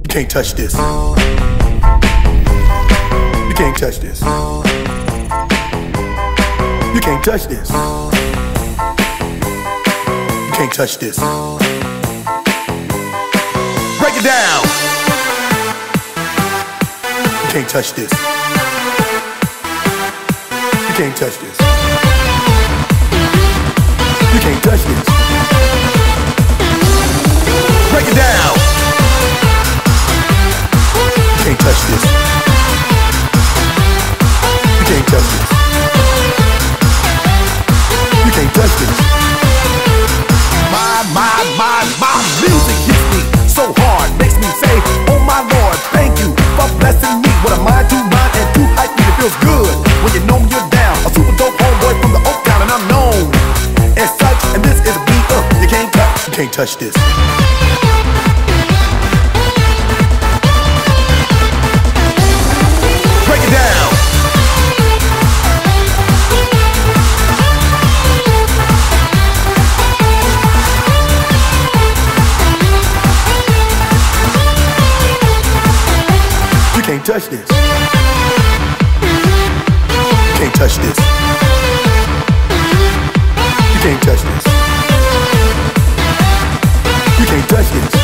You can't touch this. You can't touch this. You can't touch this. You can't touch this. Break it down. You can't touch this. You can't touch this. You can't touch this. Break it down. You can't touch this. You can't touch this. You can't touch this. My music hits me so hard, makes me say, oh my Lord, thank you for blessing me with a mind to mind and to hype me. It feels good when you know you're down. A super dope homeboy from the Oak Town, and I'm known as such. And this is a beat you can't touch. You can't touch this. Break it down. You can't touch this. You can't touch this. You can't touch this. You can't touch this.